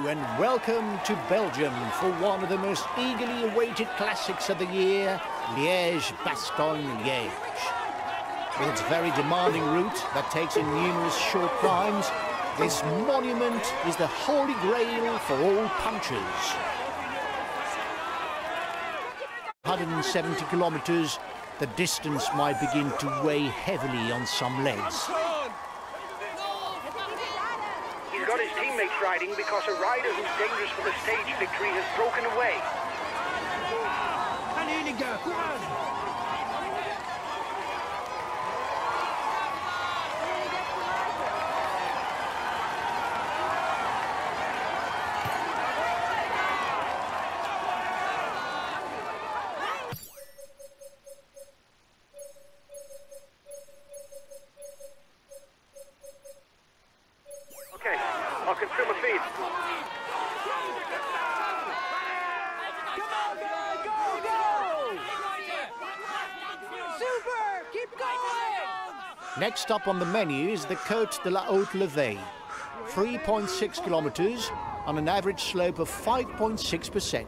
and welcome to Belgium for one of the most eagerly awaited classics of the year, Liège-Bastogne-Liège. With its very demanding route that takes in numerous short climbs, this monument is the holy grail for all punchers. 170 kilometers, the distance might begin to weigh heavily on some legs. He's got his teammates riding because a rider who's dangerous for the stage victory has broken away. Allez les gars, courage! Okay, I'll confirm a feed. Come on, guys, go, go! Super! Keep going! Next up on the menu is the Côte de la Haute-Levée, 3.6 kilometers on an average slope of 5.6%.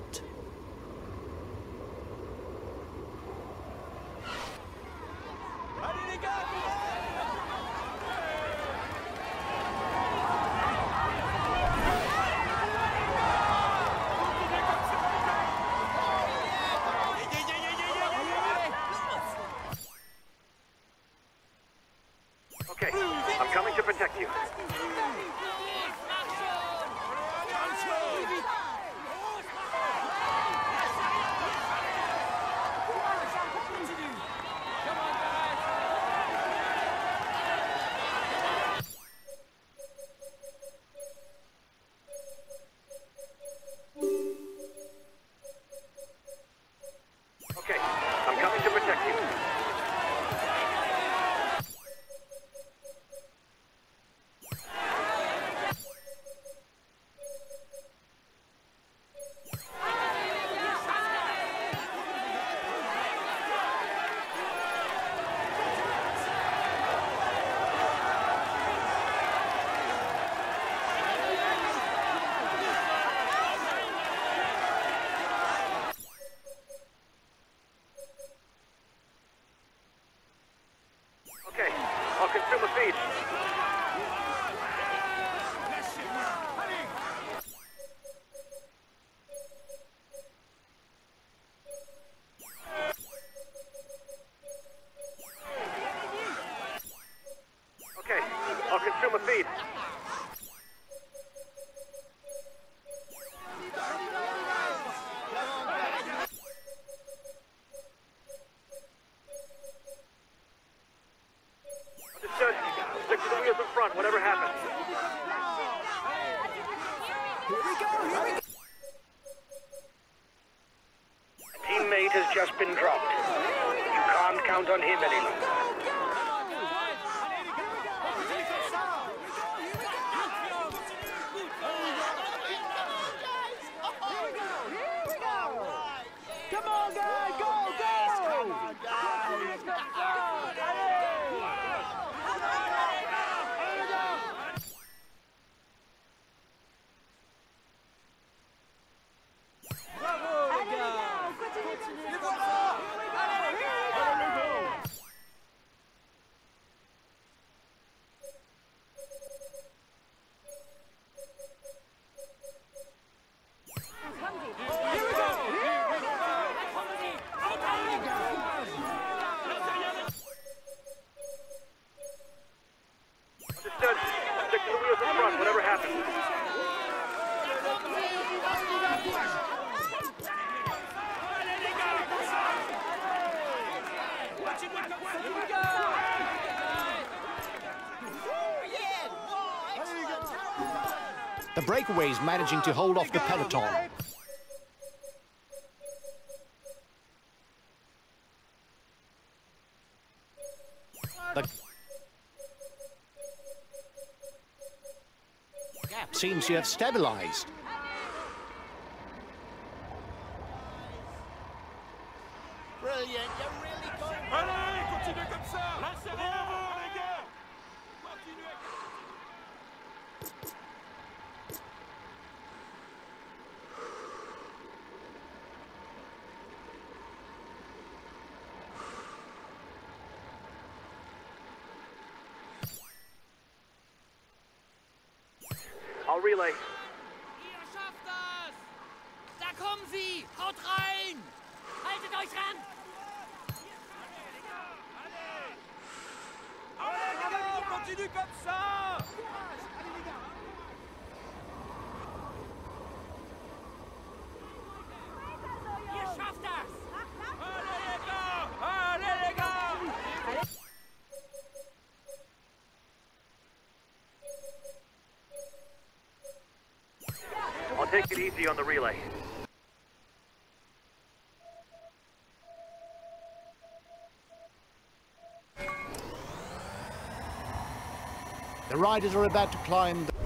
Okay, I'm coming to protect you. Okay, I'm coming to protect you. Okay, I'll consume a feed. Okay, I'll consume a feed. Understood. Stick to the wheels in front, whatever happens. Here we go! A teammate has just been dropped. You can't count on him any longer. Come on, guys, go, go! Bravo, les gars! Les voilà! Understood. Stick to the wheels in front, whatever happens. The breakaways managing to hold off the peloton. The gap seems to have stabilized. Brilliant, you're really going. Allez, continuez comme ça. Bravo, les gars. Continuez. relay. Ihr schafft das! Da kommen sie! Haut rein! Haltet euch ran! Allez, continue comme ça! Ihr schafft das! Allez, les gars! Allez, les gars! I'll take it easy on the relay. The riders are about to climb the...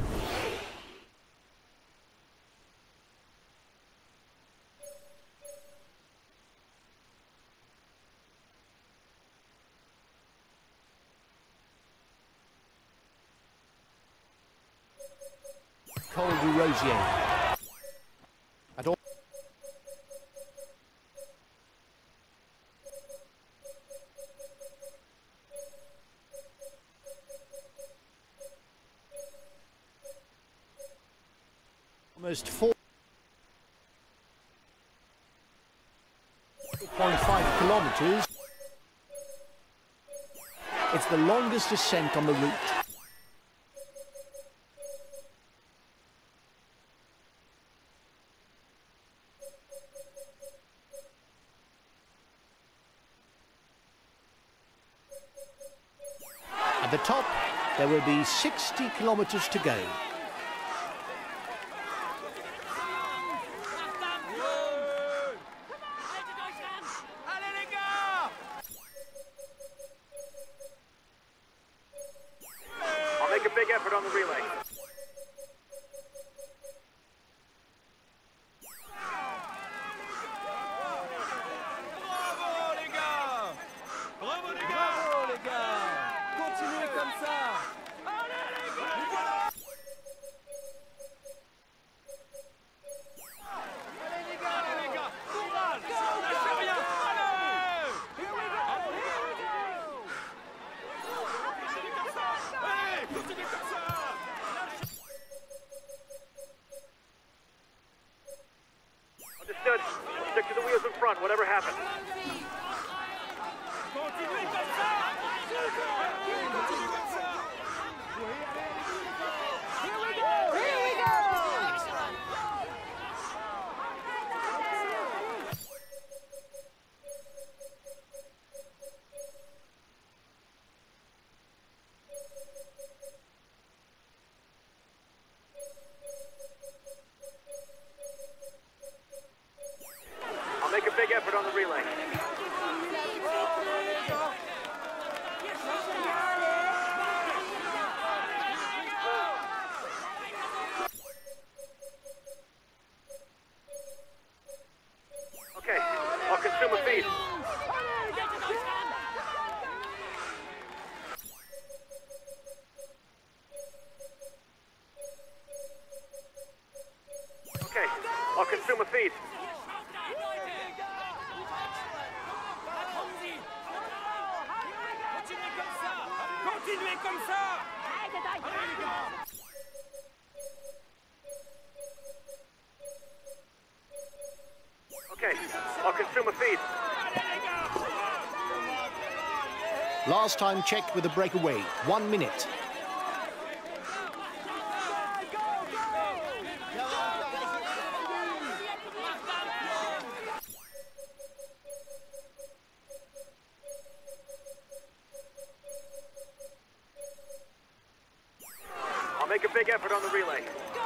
Col du Rosier. At all... Almost 4.5 kilometers. It's the longest ascent on the route. At the top, there will be 60 kilometers to go. I'll make a big effort on the relay. Bravo les gars! Bravo les gars! Bravo les gars! Continuez comme ça! Allez les gars! Nous voilà! Allez les gars! Courage! Lâchez rien! Allez! Here we go! Here we go! Continuez comme ça! Allez! Continuez comme ça! Understood. I'll stick to the wheels in front, whatever happens. Continuez comme ça! Continuez comme ça! Here we go! Here we go! I'll make a big effort on the relay. Okay, I'll consume a feed. Okay, I'll consume a feed. Continuez comme ça! Okay, I'll consume a feed. Last time checked with a breakaway. 1 minute. I'll make a big effort on the relay.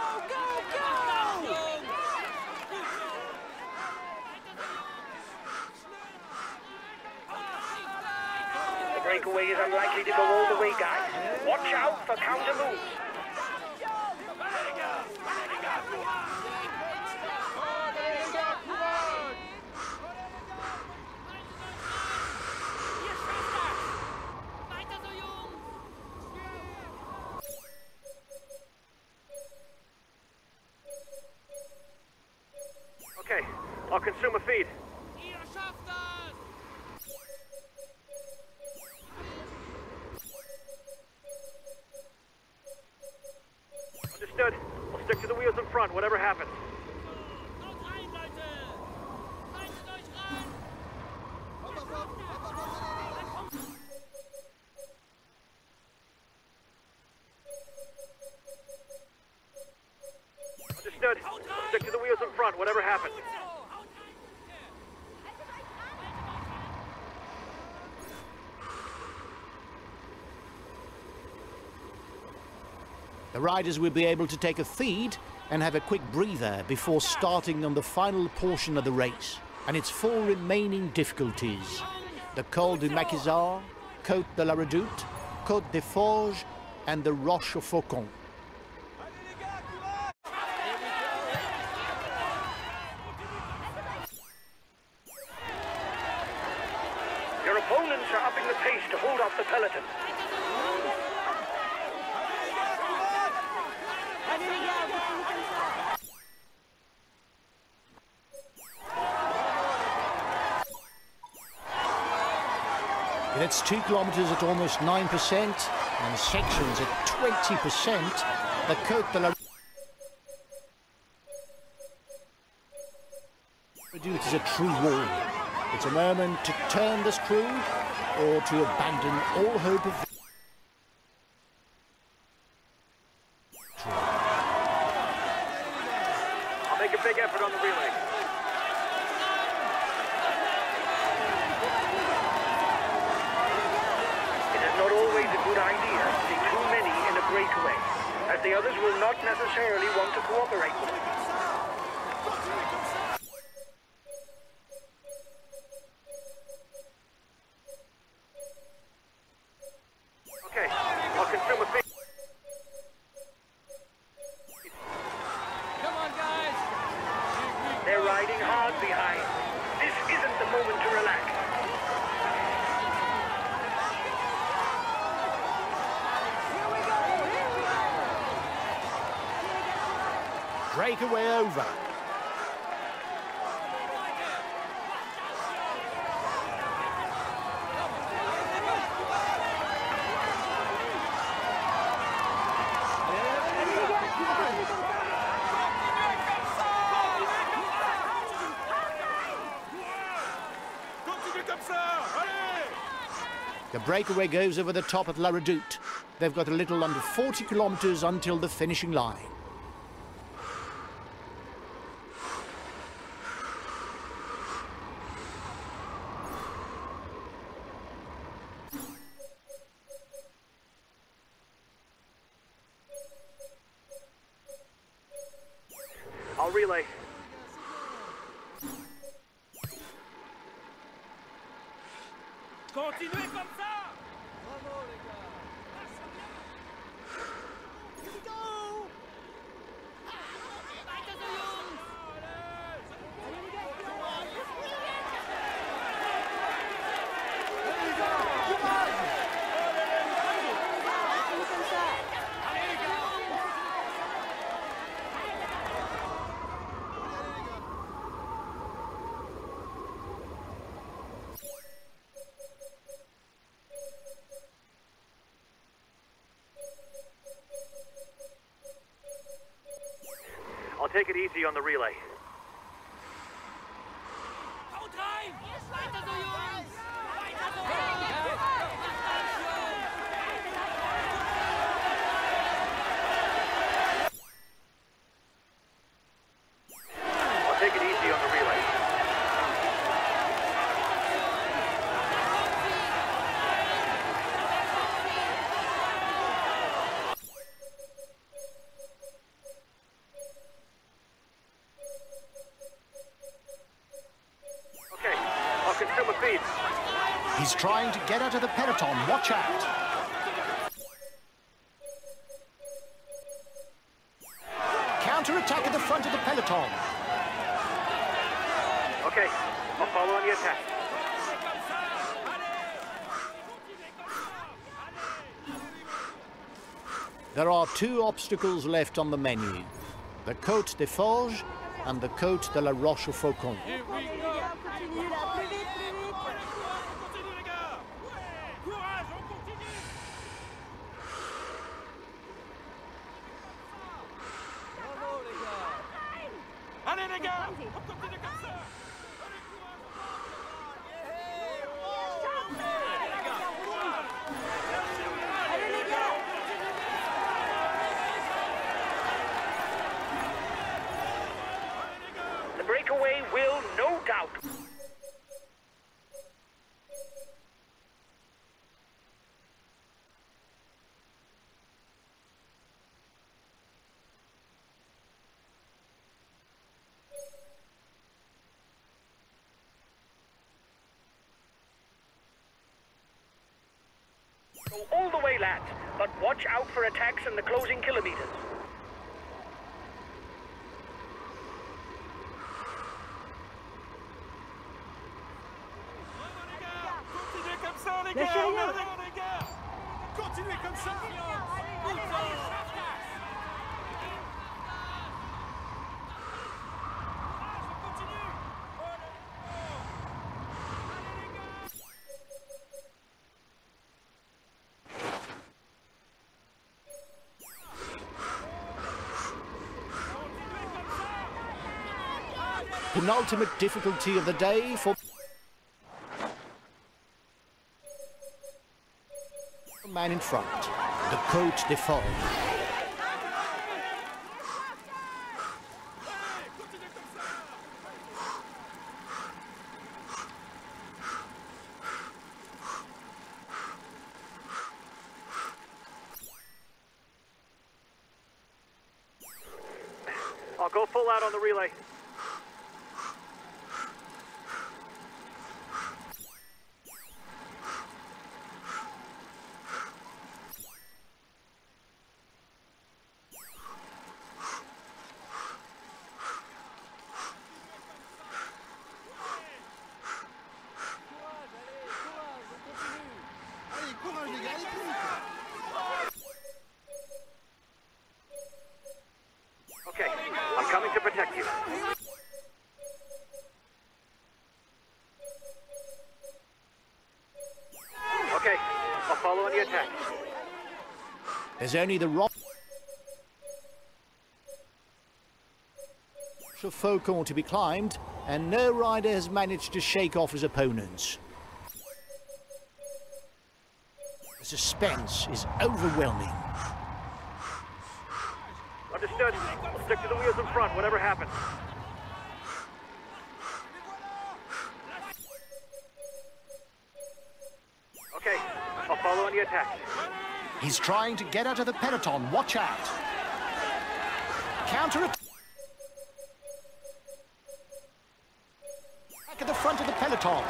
The breakaway is unlikely to go all the way, guys. Watch out for counter moves. Okay, I'll consume a feed. Ihr schafft das! Understood. I'll stick front, whatever happens. Haut rein, Leute! Haltet euch ran! Understood. Stick to the wheels in front, whatever happens. The riders will be able to take a feed and have a quick breather before starting on the final portion of the race. And its 4 remaining difficulties: the Col du Maquisard, Côte de la Redoute, Côte des Forges and the Roche au Faucon. Your opponents are upping the pace to hold off the peloton. It's 2 kilometers at almost 9% and sections at 20%. The Côte de la Redoute is a true wall. It's a moment to turn the screw or to abandon all hope of victory. I'll make a big effort on the relay. Not always a good idea to see too many in a breakaway, as the others will not necessarily want to cooperate with you. Okay, I'll confirm a big... Come on, guys! They're riding hard behind. This isn't the moment to relax. Breakaway over. Continuez comme ça! Allez! The breakaway goes over the top at La Redoute. They've got a little under 40 kilometers until the finishing line. I'll relay. Continuez comme ça! I'll take it easy on the relay. Haut rein! Weiter so, Jungs! Weiter so! I'll take it easy on the relay. Okay, I'll confirm a feed. He's trying to get out of the peloton. Watch out. Counter-attack at the front of the peloton. Okay, I'll follow on the attack. There are 2 obstacles left on the menu. The Côte des Forges and the Côte de la Roche au Faucon. Here we go! Continue là, plus vite, plus vite. Continue, les gars! Courage, on continue! Bravo les gars. les gars, on continue comme ça. Allez les gars. The breakaway will, no doubt, go all the way, lads, but watch out for attacks in the closing kilometers. Continuez comme ça, les Lâchez gars. rien. Regardez, les gars. Continuez comme ça. Penultimate difficulty of the day for the man in front, the Côte d'Effort. I'll go full out on the relay. Allez, courage les gars, allez plus vite. Okay, I'm coming to protect you. Okay, I'll follow on the attack. There's only the rock of Faucon to be climbed, and no rider has managed to shake off his opponents. The suspense is overwhelming. Understood. We'll stick to the wheels in front, whatever happens. Okay, I'll follow on the attack. He's trying to get out of the peloton. Watch out. Counter attack. Back at the front of the peloton.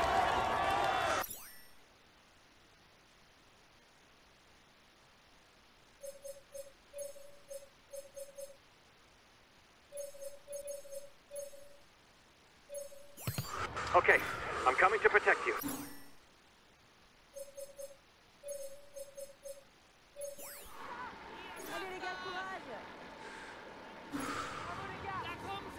Okay, I'm coming to protect you. Allez les gars, courage. Bravo les gars.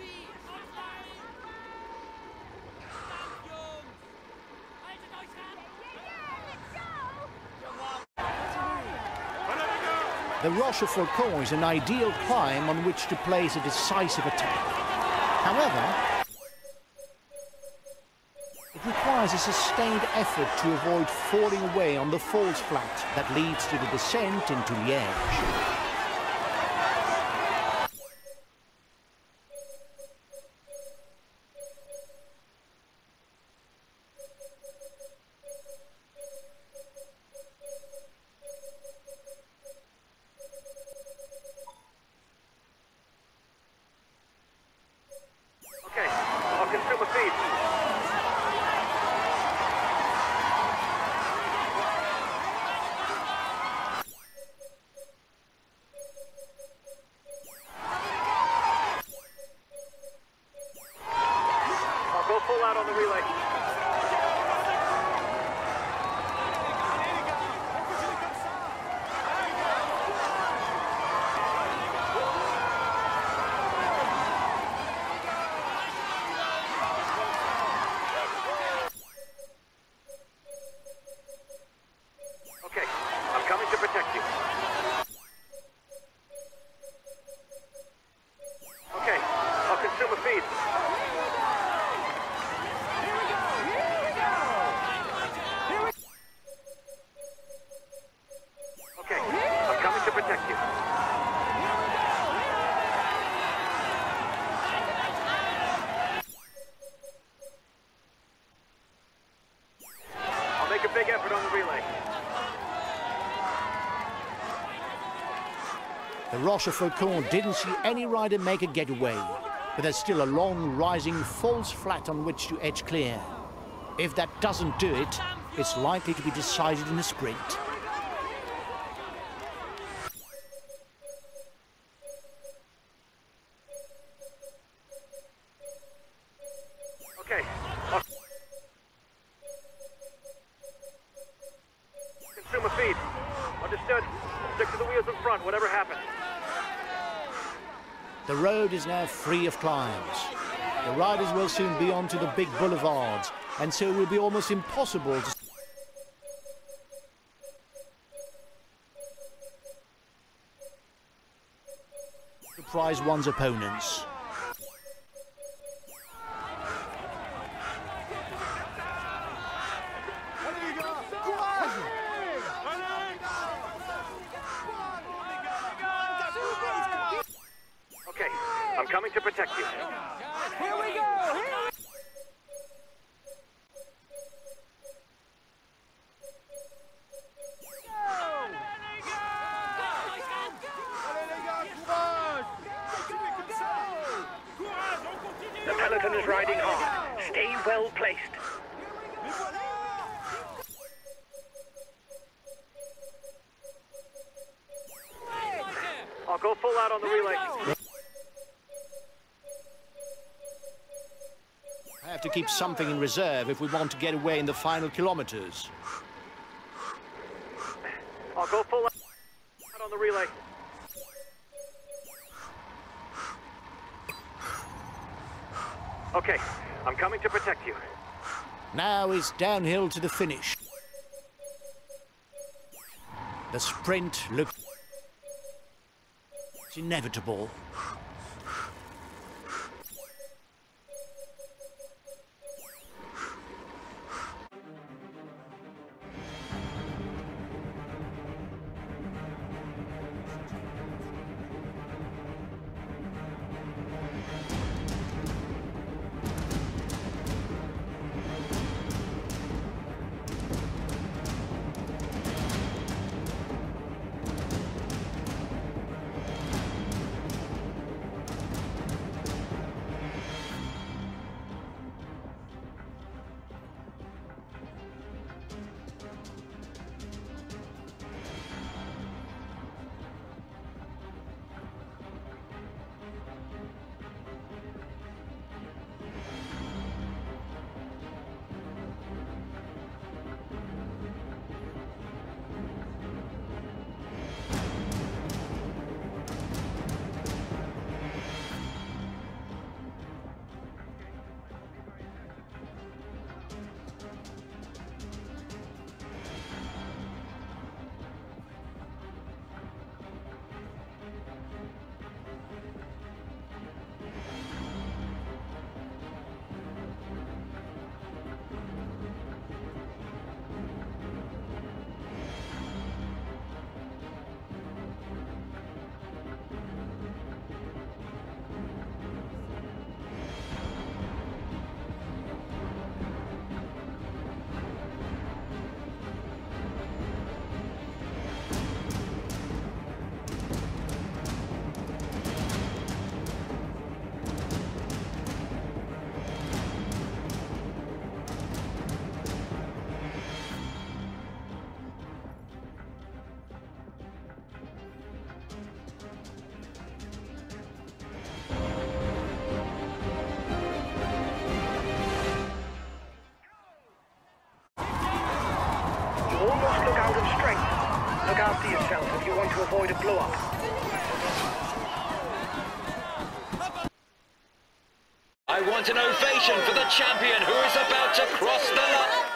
The Roche of Faucon is an ideal climb on which to place a decisive attack. However, it requires a sustained effort to avoid falling away on the falls flat that leads to the descent into Liège. Okay, I'll consume a feed. make a big effort on the relay. The Rochefoucauld didn't see any rider make a getaway, but there's still a long, rising false flat on which to edge clear. If that doesn't do it, it's likely to be decided in a sprint. Okay. Consume a feed. Understood. Stick to the wheels in front, whatever happens. The road is now free of climbs. The riders will soon be onto the big boulevards, and so it will be almost impossible to surprise one's opponents. Okay, I'm coming to protect you. Here we go! The peloton is riding hard. Stay well placed. I'll go full out on the relay. I have to keep something in reserve if we want to get away in the final kilometers. I'll go full out on the relay. Okay, I'm coming to protect you. Now it's downhill to the finish. The sprint looks inevitable. Look after yourself if you want to avoid a blow-up. I want an ovation for the champion who is about to cross the line.